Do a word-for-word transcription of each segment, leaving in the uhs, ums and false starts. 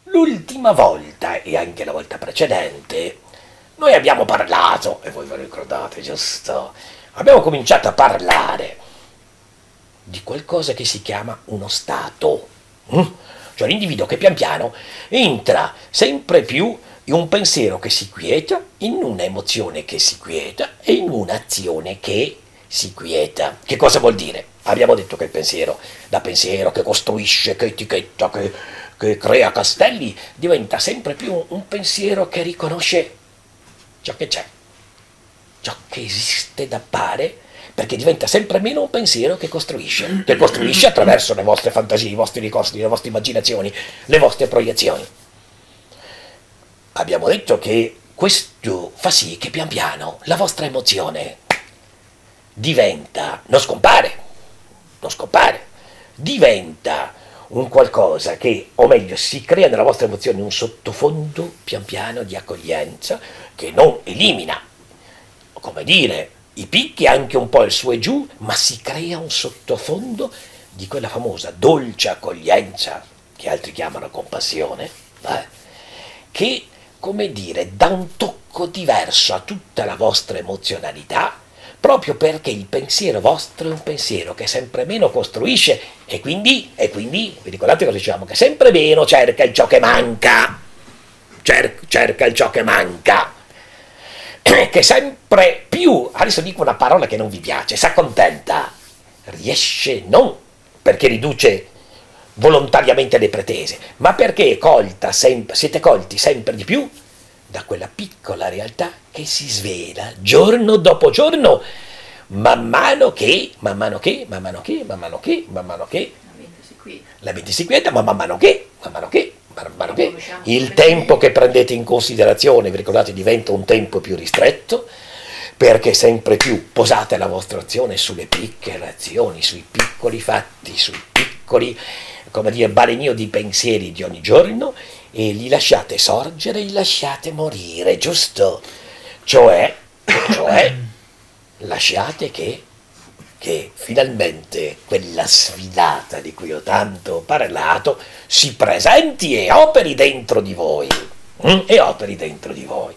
l'ultima volta e anche la volta precedente noi abbiamo parlato, e voi ve lo ricordate, giusto? Abbiamo cominciato a parlare di qualcosa che si chiama uno stato, mm? Cioè l'individuo che pian piano entra sempre più in un pensiero che si quieta, in una emozione che si quieta e in un'azione che si quieta. Che cosa vuol dire? Abbiamo detto che il pensiero, da pensiero che costruisce, che etichetta, che, che crea castelli, diventa sempre più un pensiero che riconosce ciò che c'è, ciò che esiste da appare, perché diventa sempre meno un pensiero che costruisce, che costruisce attraverso le vostre fantasie, i vostri ricordi, le vostre immaginazioni, le vostre proiezioni. Abbiamo detto che questo fa sì che pian piano la vostra emozione diventa, non scompare, non scompare, diventa un qualcosa che, o meglio, si crea nella vostra emozione un sottofondo pian piano di accoglienza che non elimina, come dire, i picchi, anche un po' il su e giù, ma si crea un sottofondo di quella famosa dolce accoglienza, che altri chiamano compassione, eh, che, come dire, dà un tocco diverso a tutta la vostra emozionalità, proprio perché il pensiero vostro è un pensiero che sempre meno costruisce e quindi, e quindi vi ricordate cosa dicevamo? Che sempre meno cerca il ciò che manca, Cer- cerca il ciò che manca, che sempre più, adesso dico una parola che non vi piace, si accontenta, riesce non perché riduce volontariamente le pretese, ma perché è colta sempre, siete colti sempre di più da quella piccola realtà che si svela giorno dopo giorno, man mano che, man mano che, man mano che, man mano che, man mano che, la mente si quieta, ma man mano che, man mano che, man mano che, il tempo che prendete in considerazione, vi ricordate, diventa un tempo più ristretto, perché sempre più posate la vostra azione sulle piccole azioni, sui piccoli fatti, sui piccoli, come dire, balenio di pensieri di ogni giorno, e li lasciate sorgere, li lasciate morire, giusto? Cioè, cioè lasciate che, che finalmente quella sfidata di cui ho tanto parlato si presenti e operi dentro di voi, mm? e operi dentro di voi.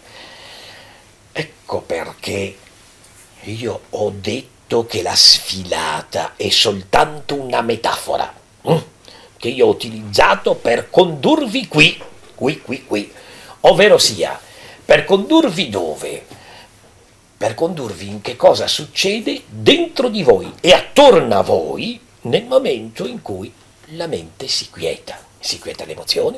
Ecco perché io ho detto che la sfilata è soltanto una metafora, mm? che io ho utilizzato per condurvi qui, qui, qui, qui, ovvero sia, per condurvi dove? Per condurvi in che cosa succede dentro di voi e attorno a voi nel momento in cui la mente si quieta, si quieta l'emozione,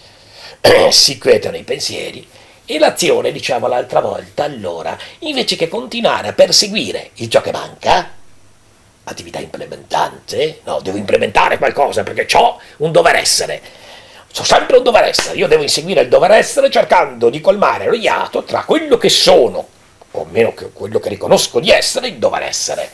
si quietano i pensieri, e l'azione, diciamo l'altra volta, allora, invece che continuare a perseguire il ciò che manca, attività implementante, no, devo implementare qualcosa perché ho un dover essere, so sempre un dover essere, io devo inseguire il dover essere cercando di colmare lo iato tra quello che sono, o almeno che quello che riconosco di essere, il dover essere,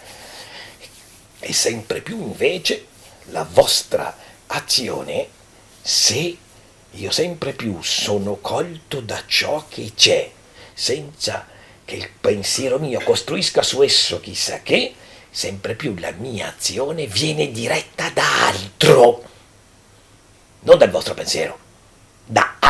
e sempre più invece la vostra azione, se io sempre più sono colto da ciò che c'è, senza che il pensiero mio costruisca su esso chissà che, sempre più la mia azione viene diretta da altro, non dal vostro pensiero, da